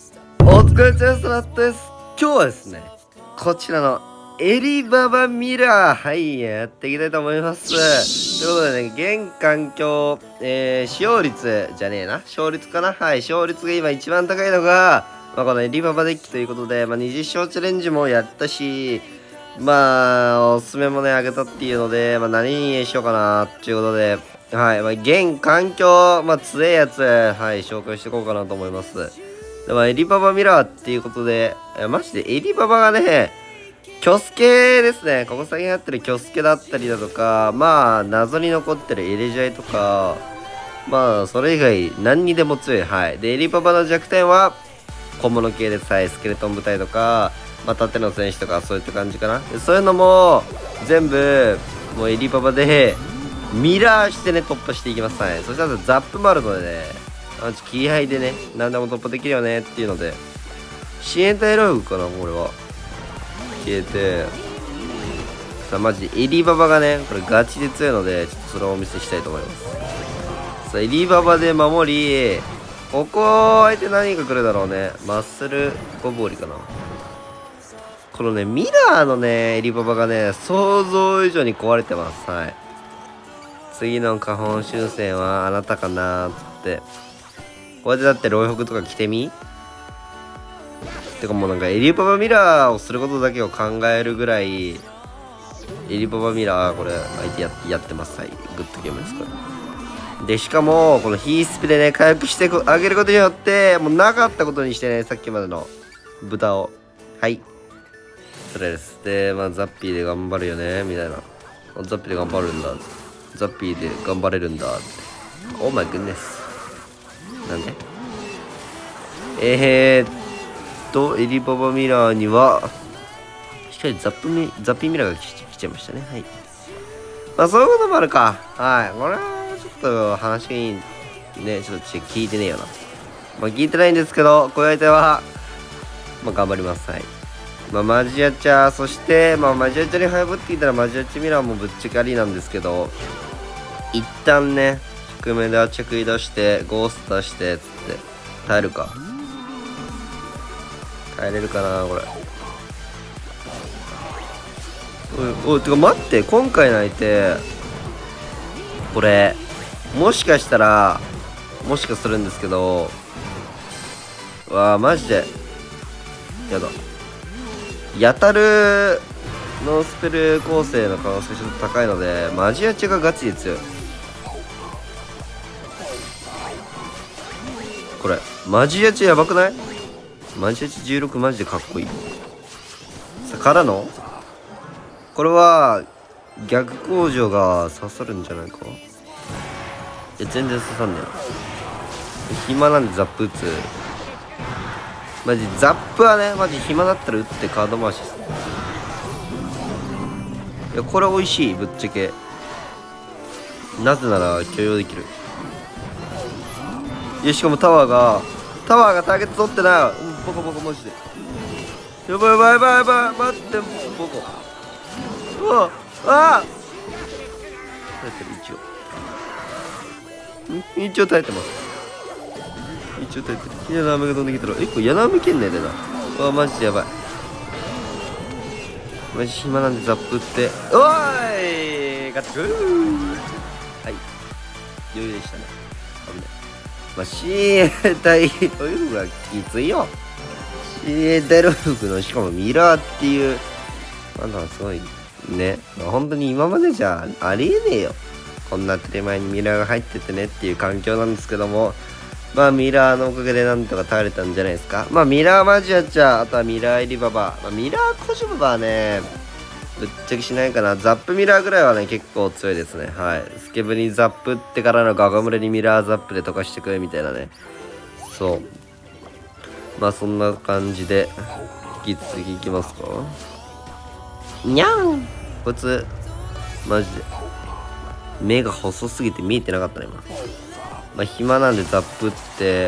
お疲れ様です。今日はですね、こちらのエリババミラー、はい、やっていきたいと思います。ということでね、現環境、使用率じゃねえな、勝率かな、はい、勝率が今一番高いのが、このエリババデッキということで、20勝チャレンジもやったし、おすすめもね、あげたっていうので、何にしようかな、っていうことで、はい、現環境、強いやつ、はい、紹介していこうかなと思います。でエリババミラーっていうことで、マジでエリババがね、キョスケですね。ここ最近やってるキョスケだったりだとか、謎に残ってるエレジャイとか、それ以外何にでも強い。はい。で、エリババの弱点は、小物系でさえスケルトン部隊とか、縦の戦士とかそういった感じかな。そういうのも、全部、もうエリババで、ミラーしてね、突破していきます。はい。そしたらザップもあるのでね、気合でね、何でも突破できるよねっていうので、支援隊ローグかな、これは。消えて、さあ、マジでエリババがね、これガチで強いので、ちょっとそれをお見せしたいと思います。さあ、エリババで守り、ここ、相手何が来るだろうね。マッスルゴボウリかな。このね、ミラーのね、エリババがね、想像以上に壊れてます。はい。次の花本修正はあなたかなーっつって。こうやってだってロイホクとか着てみてかもうなんかエリババミラーをすることだけを考えるぐらい、エリババミラー、これ相手やってます。はい。グッドゲームです、これ。で、しかも、このヒースピでね、回復してあげることによって、もうなかったことにしてね、さっきまでの豚を。はい。それです。で、ザッピーで頑張るよね、みたいな。ザッピーで頑張るんだ。ザッピーで頑張れるんだ。オーマイグッネス。なんでエリババミラーには、しっかりザッピーミラーが来ちゃいましたね。はい。そういうこともあるか。はい。これはちょっと話にね、ちょっと聞いてねえよな。聞いてないんですけど、こういう相手は、頑張ります。はい。マジアチャ、そして、マジアチャに早ぶっていたらマジアチミラーもぶっちゃけありなんですけど、一旦ね、低めで着衣出して、ゴースト出して、つって、耐えるか。耐えれるかな、これ。てか待って、今回の相手、これ、もしかしたら、もしかするんですけど、マジで、やだ。やたるのスペル構成の可能性がちょっと高いので、マジアチがガチで強い。これ、マジアチやばくない？マジアチ16マジでかっこいい。さ、からのこれは、逆工場が刺さるんじゃないか？いや、全然刺さんねえ。暇なんでザップ打つ。マジ、ザップはね、マジ暇だったら打ってカード回しです。いや、これ美味しい、ぶっちゃけ。なぜなら許容できる。いや、しかもタワーがターゲット取ってない。ボコボコマジで。やばいやばいやばいやばい、待って、ボコ。うわあ、耐えてる。一応耐えてます。一応耐えてる。矢の雨が飛んできたら、これ矢の雨圏内だな。マジでやばい。マジ暇なんでザップって。おーい、ガッツー。はい、余裕でしたね。親衛隊というのがきついよ。親衛隊の服の、しかもミラーっていう、すごいね。本当に今までじゃありえねえよ。こんな当たり前にミラーが入っててねっていう環境なんですけども、ミラーのおかげでなんとか耐えれたんじゃないですか。ミラーマジアチャ、あとはミラーエリババ。ミラーコジババはね、ぶっちゃけしないかな。ザップミラーぐらいはね、結構強いですね。はい。スケブにザップってからのガガムレにミラーザップで溶かしてくれみたいなね。そう。そんな感じで、引き続きいきますか。にゃんこいつ、マジで。目が細すぎて見えてなかったね、今。暇なんでザップって、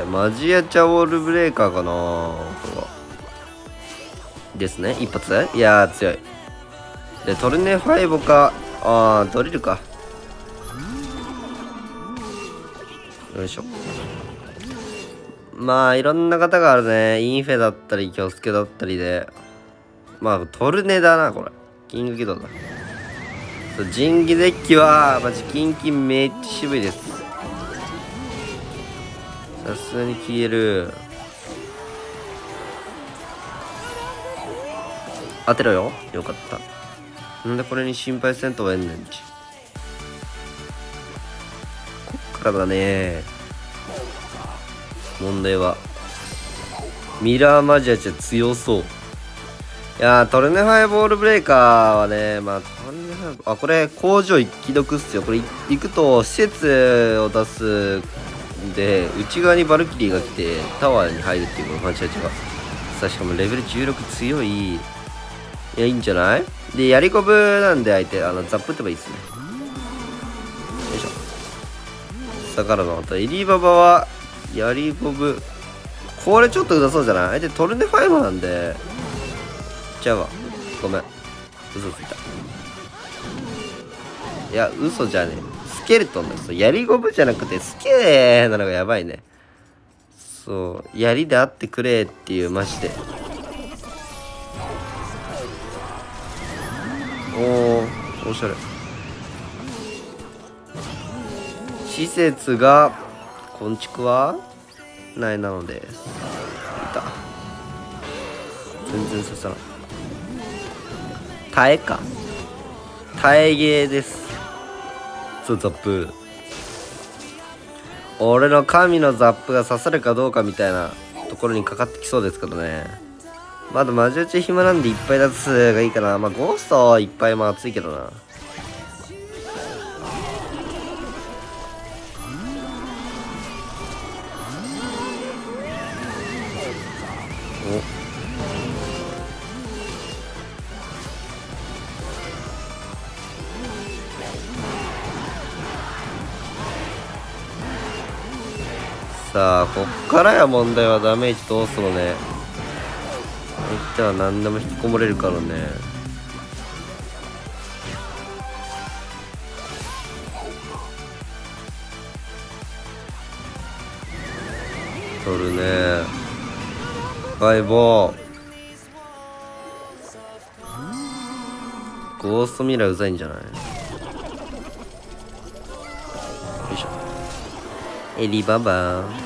マジアチャウォールブレーカーかなこれは。ですね。一発？いやー、強い。で、トルネファイボか、ドリルか。よいしょ。 まあいろんな方があるね。インフェだったり、キョスケだったりで。まあトルネだな、これ。キング起動だ。そう、神器デッキは、マジキンキンめっちゃ渋いです。さすがに消える。当てろよ。よかった。なんでこれに心配せんとはえんねんち。こっからだね。問題は。ミラーマジアチは強そう。いやー、トルネファイボールブレイカーはね、まあ、トルネファイあ、これ工場一気読っすよ。これ行くと施設を出すんで、内側にバルキリーが来てタワーに入るっていうこのマジアチが。さあ、しかもレベル16強い。いや、いいんじゃない？で、やりこぶなんで相手、ザップってばいいっすね。よいしょ。さあからの、あと、エリババは、やりこぶ。これちょっとうざそうじゃない？相手トルネファイバーなんで。ちゃうわ。ごめん。嘘ついた。いや、嘘じゃねえ。スケルトンだよ。そう、やりこぶじゃなくて、スケーなのがやばいね。そう、やりであってくれっていう、マジで。おしゃれ。施設が昆虫はないなのです。いた。全然刺さらん。耐えか。耐えゲーです。そう、ザップ。俺の神のザップが刺さるかどうかみたいなところにかかってきそうですけどね。まだマジ打ち暇なんでいっぱい出すがいいかな。まあゴーストいっぱいも熱いけどな。さあ、こっからや問題はダメージどうするのね。相手は何でも引きこもれるからね。取るね。バイボー。ゴーストミラーうざいんじゃない？よいしょ。エリババー。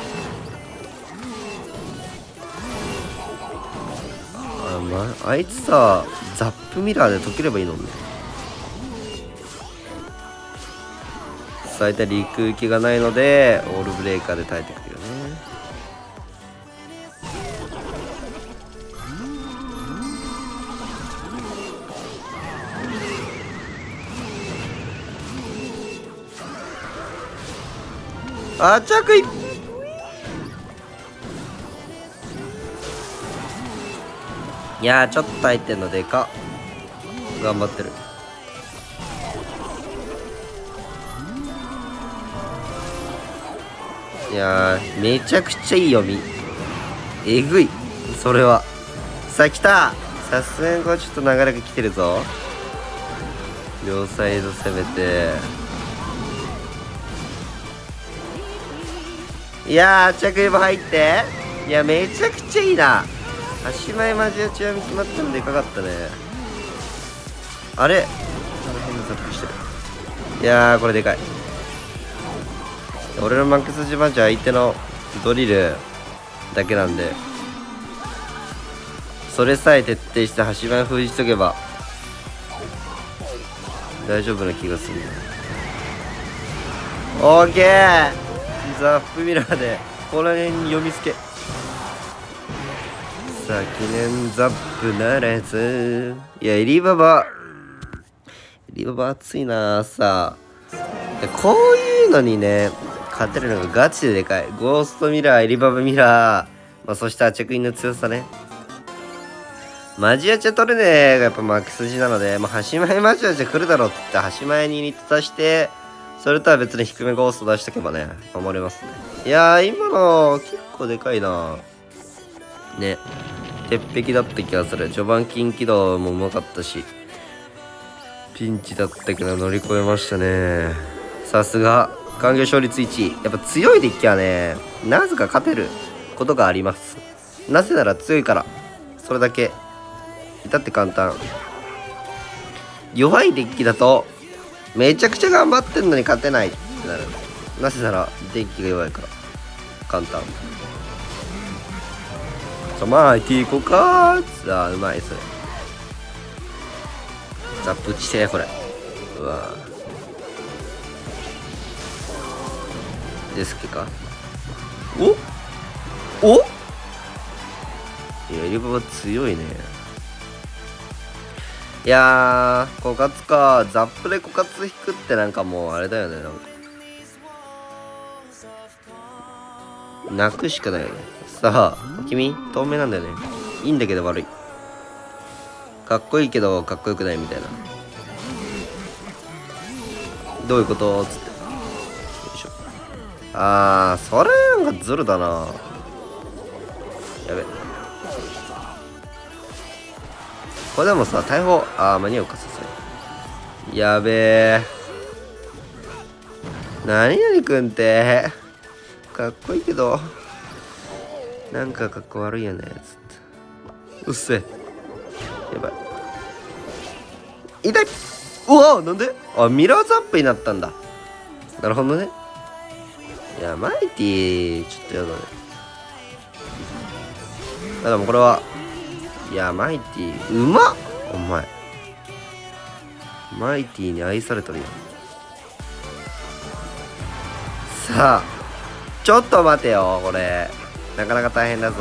あいつさ、ザップミラーで解ければいいのね。最大陸行きがないのでオールブレーカーで耐えてくるよね。あ、着衣。いやー、ちょっと入ってんのでかっ。頑張ってる。いやー、めちゃくちゃいい読み。えぐい。それは。さあ、来た。さすがにこれちょっと流れが来てるぞ。両サイド攻めて。いやー、着衣も入って。いや、めちゃくちゃいいな。足前マジ打ちは決まったのでかかったね。あれ変なザップしてる。いやー、これでかい。俺のマックス自慢じゃ相手のドリルだけなんで、それさえ徹底して足前封じとけば大丈夫な気がする。オーケー。ザップミラーでこの辺に読みつけ。さあ、記念ザップならず。いや、エリババ熱いな。さあ、こういうのにね勝てるのがガチででかい。ゴーストミラー、エリババミラー、まあ、そしてアチャクインの強さね。マジアチャトルネがやっぱマックス筋なので、まあ、端前マジアチャ来るだろうって言って端前にユニット出して、それとは別に低めゴースト出しとけばね守れますね。いやー、今の結構でかいなね。鉄壁だった気がする。序盤近畿道もうまかったし、ピンチだったけど乗り越えましたね。さすが完了勝率1位。やっぱ強いデッキはねなぜか勝てる。 ことがあります。なぜなら強いから。それだけ。至って簡単。弱いデッキだとめちゃくちゃ頑張ってんのに勝てないってなる。なぜならデッキが弱いから。簡単。まあ IT 行こうかー。さあうまいそれ。ザップ打ちてこれ。うわデスケか。おいやエリババ強いね。いやー、枯渇か。ザップで枯渇引くってなんかもうあれだよね。なんか泣くしかないよね。さあ君透明なんだよね。いいんだけど悪い。かっこいいけどかっこよくないみたいな。どういうことつって。よいしょ。それなんかズルだな。やべ。これでもさ、大砲、間に合うか、さすがに。やべえ。何々くんって、かっこいいけど、なんかかっこ悪いよね、つって。うっせえ。やばい。痛い。うわなんでミラーザップになったんだ。なるほどね。いや、マイティちょっとやだね。でもこれは、いや、マイティうまっお前。マイティに愛されとるよ。さあ、ちょっと待てよ、これ。なかなか大変だぞ。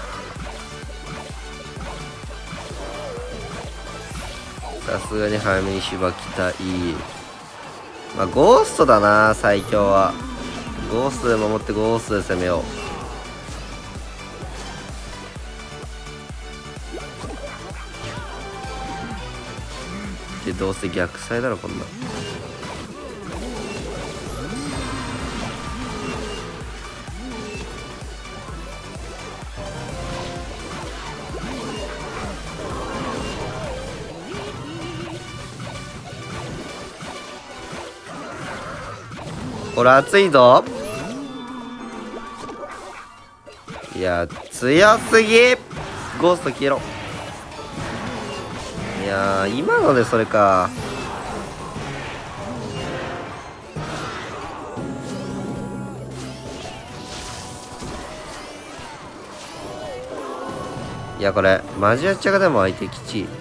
さすがに早めにしばきたい。まあ、ゴーストだな、最強は。ゴーストで守ってゴーストで攻めよう。で、どうせ逆サイだろ、こんな。これ熱いぞ。いや強すぎ。ゴースト消えろ。いや今のでそれか。いやこれマジアチャがでも相手きちい。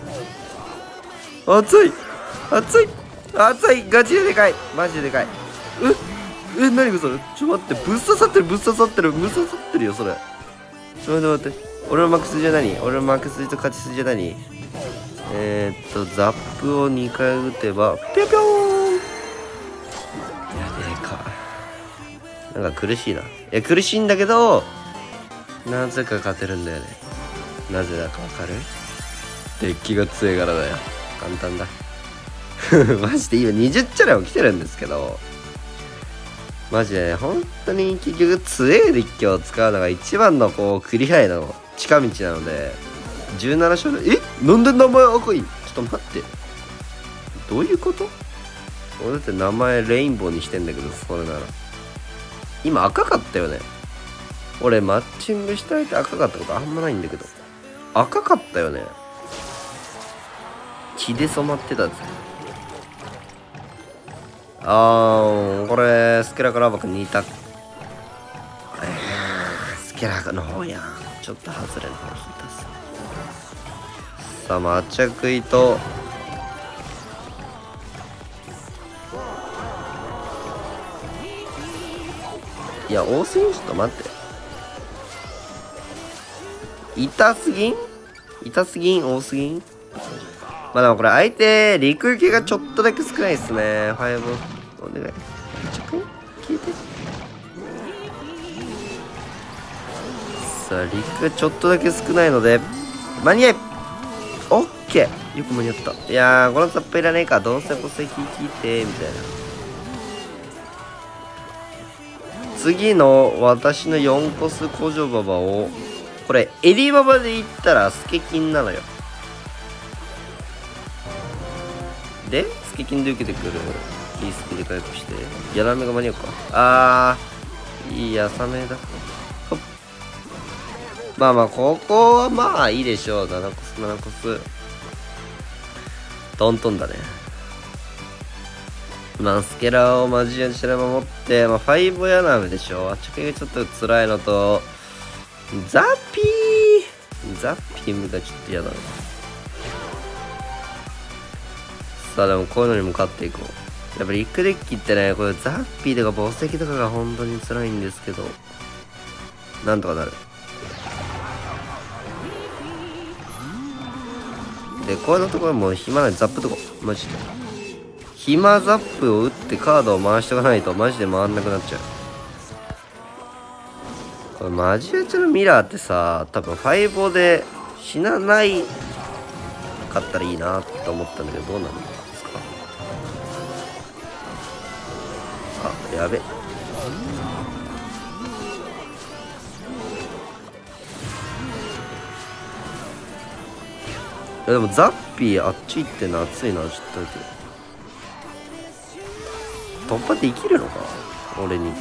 熱い熱い熱い。ガチででかい。マジででかい。何こそれ。ちょ待って、ぶっ刺さってるぶっ刺さってるぶっ刺さってるよそれ。ちょ待って待って。俺のマックス筋は何。俺のマックス筋と勝ち筋は何。ザップを2回打てばピョピョーン。いやでか。なんか苦しいな。いや苦しいんだけどなぜか勝てるんだよね。なぜだかわかる。デッキが強いからだよ。簡単だ。マジで今20チャレも来てるんですけど、マジでね、本当に結局強いデッキを使うのが一番のこうクリアへの近道なので、17勝でなんで名前赤い。ちょっと待って、どういうこと。俺だって名前レインボーにしてんだけど、それなら今赤かったよね。俺マッチングした相手赤かったことあんまないんだけど、赤かったよね。血で染まってたぜ。これスケラから僕似た。スケラの方やん。ちょっと外れの方引いたさ。さあ抹茶食いといや多すぎん。ちょっと待って、痛すぎん多すぎん。まあでもこれ相手陸行きがちょっとだけ少ないっすね。ファイブお願い。ちょっと聞いて。さあ陸がちょっとだけ少ないので間に合い。オッケー、よく間に合った。いやーこのザップいらねえか。どうせ戸籍聞いてみたいな。次の私の4コス古女ババをこれエリババで言ったらスケキンなのよ。でスケキンで受けてくるリスクで回復してやらめが間に合うか。いいやさめだ。ほっまあまあ、ここはまあいいでしょう。7コス、7コス。トントンだね。まあ、スケラをマジアチラ守って、まあ、5ヤナムでしょ。あっちがちょっと辛いのと、ザッピーがちょっと嫌だな。さあ、でもこういうのにも勝っていこう。やっぱりリックデッキってね、これザッピーとか宝石とかが本当に辛いんですけど、なんとかなる。で、こういうところも暇ない。ザップとこ。マジで。暇ザップを打ってカードを回しとかないとマジで回んなくなっちゃう。これマジアチのミラーってさ、多分5で死なないかったらいいなと思ったんだけど、どうなんですか。あ、やべ。でもザッピーあっち行ってんの熱いな。ちょっとだけ突破できるのか俺に。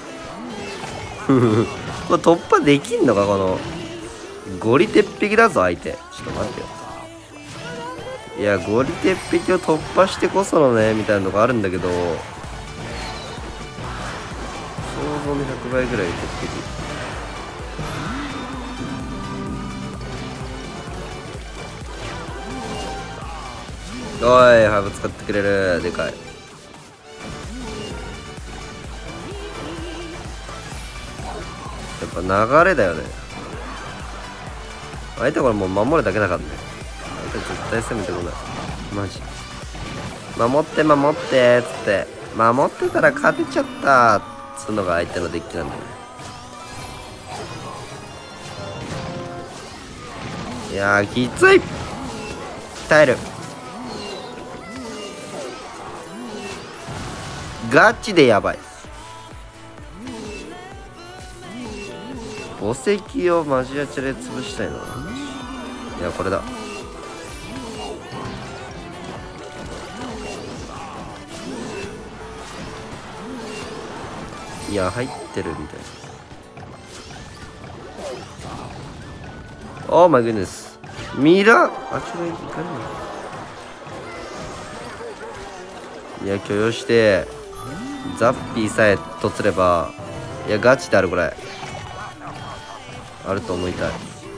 これ突破できんのか。このゴリ鉄壁だぞ相手。ちょっと待ってよ。いや、ゴリ鉄壁を突破してこそのねみたいなのがあるんだけど、想像の100倍ぐらい鉄壁。おい、ハブ使ってくれる。でかい。やっぱ流れだよね。相手これもう守るだけだからね。相手絶対攻めてこない。マジ。守って守ってっつって。守ってたら勝てちゃったっつうのが相手のデッキなんだよね。いやー、きつい。耐える。ガチでやばい。宝石をマジアチで潰したいな。いや、これだ。いや、入ってるみたいな。オーマイグネス。ミラー、あ、違う、いかない。いや、許容してザッピーさえとすれば、いやガチである。これあると思いたい。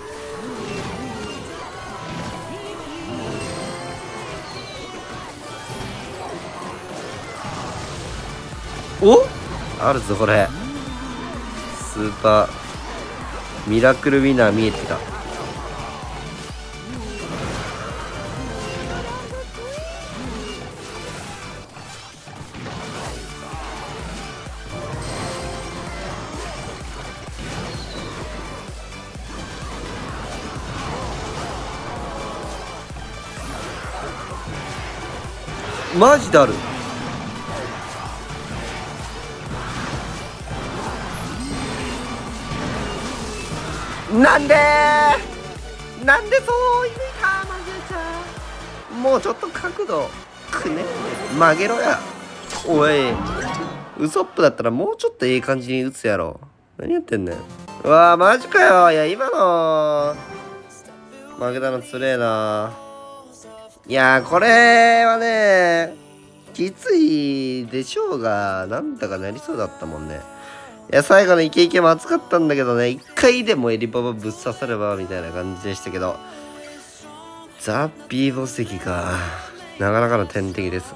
お、あるぞこれ。スーパーミラクルウィナー見えてきた。マジである。なんでそう追い抜いた。マジでちゃん、もうちょっと角度くね曲げろや。おい、ウソップだったらもうちょっといい感じに打つやろ。何やってんねん。うわー、マジかよ。いや、今の負けたのつれえな。いやー、これはねきついでしょうが、なんだかなりそうだったもんね。いや、最後のイケイケも熱かったんだけどね、一回でもエリババぶっ刺さればみたいな感じでしたけど、ザ・ピー宝石か。なかなかの天敵ですね。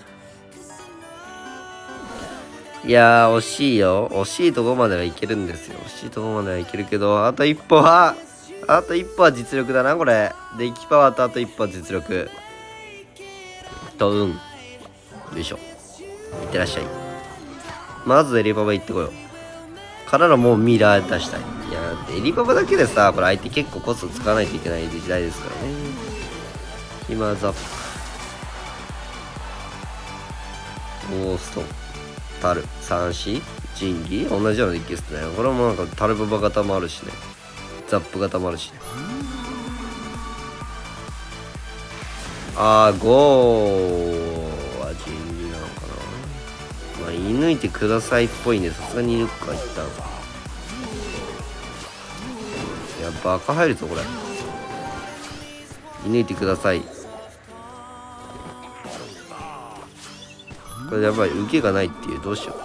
いやー、惜しいよ。惜しいとこまではいけるんですよ。惜しいとこまではいけるけど、あと一歩は実力だな、これ。デッキパワーとあと一歩は実力。と、よいしょ。いってらっしゃい。まずエリババ行ってこよう。からのもうミラー出したい。いや、エリババだけでさ、これ相手結構コスト使わないといけない時代ですからね。ヒマザップ。ゴースト。タル。三子。仁義。同じようなデッキですね。これもなんかタルババ型もあるしね。ザップ型もあるしね。あー、ゴーは仁義なのかな。まあ、射抜いてくださいっぽいんで、さすがにいるか、一旦。いや、 バカ入るぞこれ。射抜いてください。これやばい、受けがないっていう。どうしよう。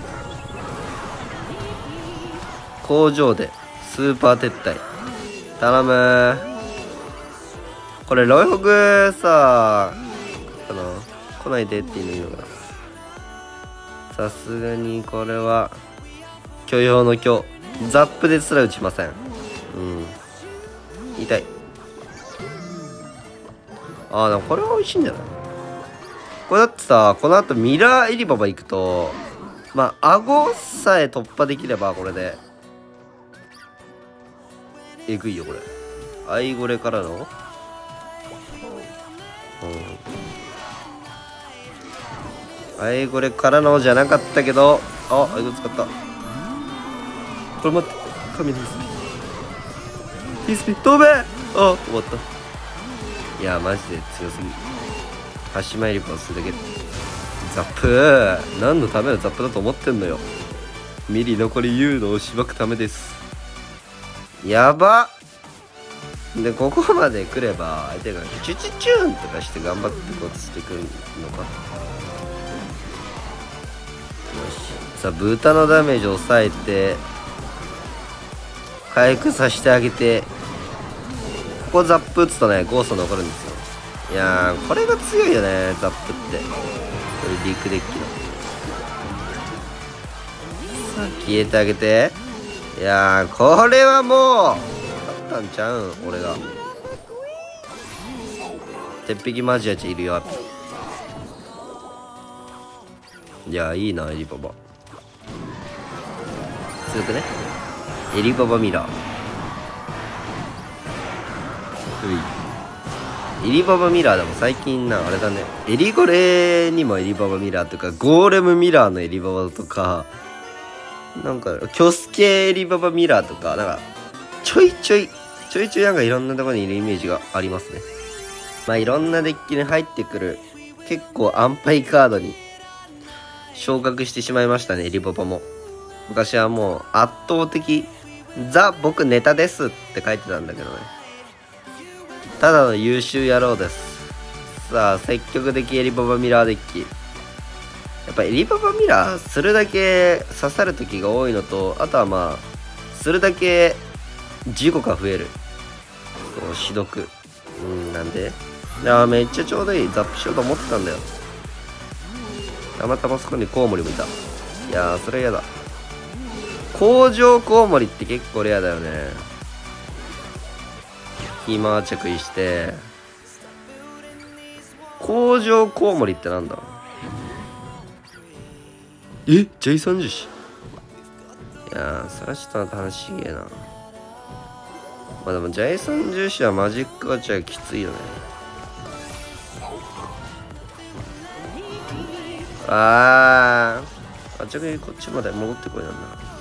工場でスーパー撤退頼むー。これロイホグさ来ないでっていうのいいのかな。さすがにこれは許容の許。ザップですら打ちません。痛い。でもこれは美味しいんじゃない。これだってさ、この後ミラーエリババ行くと顎さえ突破できればこれでえぐいよこれ。アイゴレからのアイゴレからのじゃなかったけど、アイゴレ使った。これ待って、神のヒースピ飛べ。終わった。いやマジで強すぎ。端前リポートするだけ。ザップ何のためのザップだと思ってんのよ。ミリ残りユードをしばくためです。やばで、ここまで来れば相手がチュチュチューンとかして頑張ってこうしてくるのか。よし、さあ豚のダメージを抑えて回復させてあげて、ここザップ打つとねゴースト残るんですよ。いやーこれが強いよねザップって。これリークデッキのさあ消えてあげて。いやーこれはもう勝ったんちゃうん俺が。鉄壁マジアチいるよ。いやいいなエリババ。強くねエリババミラー。エリババミラーでも最近あれだね、エリゴレにもエリババミラーとかゴーレムミラーのエリババとかキョスケエリババミラーとかちょいちょいいろんなところにいるイメージがありますね。いろんなデッキに入ってくる結構安牌カードに昇格してしまいましたねエリババも。昔はもう圧倒的ザ僕ネタですって書いてたんだけどね。ただの優秀野郎です。さあ積極的エリババミラーデッキ。やっぱエリババミラーするだけ刺さる時が多いのと、あとはするだけ事故が増える。そう死毒。なんでいやめっちゃちょうどいい。ザップしようと思ってたんだよ。たまたまそこにコウモリもいた。いやそれやだ。工場コウモリって結構レアだよね。キーマー着衣して工場コウモリってなんだ。ジェイソン樹脂。いやーそれはちょっと楽しげな。でもジェイソン樹脂はマジックガチャきついよね。着衣こっちまで戻ってこいなんだ。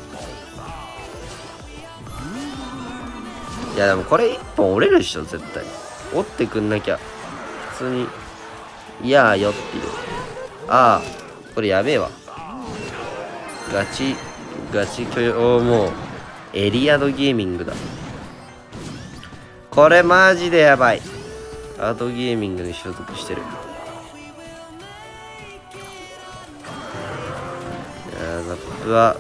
いやでもこれ1本折れるでしょ絶対。折ってくんなきゃ普通にいやーよっていう。これやべえわ。ガチ許容。もうエリアドゲーミングだこれ。マジでやばい。アートゲーミングに所属してる。いやザップは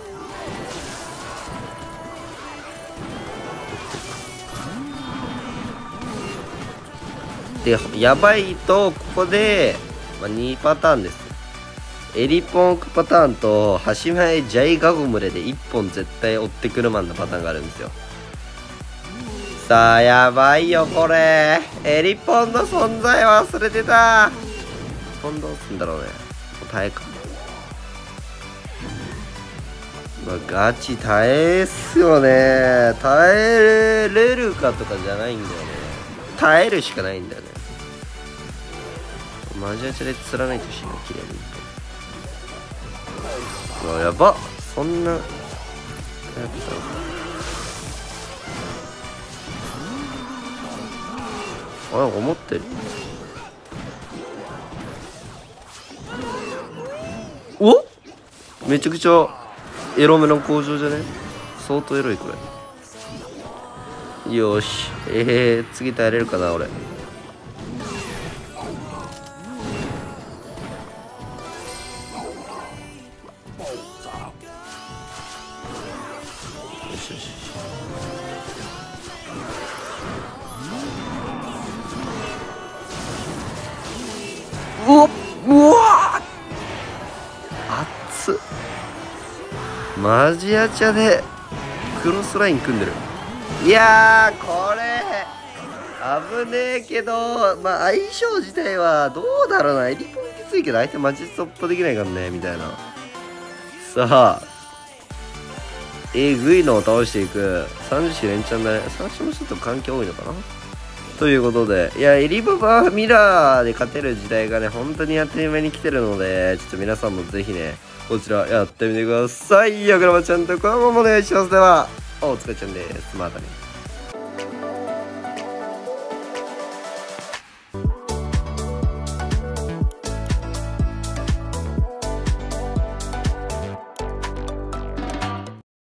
でやばいとここで、2パターンです。エリポン置くパターンと端前ジャイガゴムレで1本絶対追ってくるマンのパターンがあるんですよ。さあやばいよこれ。エリポンの存在忘れてた。ポンどうすんだろうね。耐えか。ガチ耐えっすよね。耐えれるかとかじゃないんだよね。耐えるしかないんだよね。マジアチで貫いてほしいな綺麗に。やばそんなやったなんか思ってる。おめちゃくちゃエロめの工場じゃね。相当エロいこれ。 よし。次耐えれるかな、俺。よしよし。うわ熱っ。マジアチャでクロスライン組んでる。いやー、これ危ねえけど、まあ相性自体はどうだろうな。エリポンきついけど相手マジ突破できないからね、みたいな。さあ、ぐいのを倒していく。30連チャンだね。30もちょっと関係多いのかなということで、いや、エリババミラーで勝てる時代がね、本当に当たり前に来てるので、ちょっと皆さんもぜひね、こちらやってみてください。よければちゃんとコラボもお願いします。では、お疲れちゃんです。またね。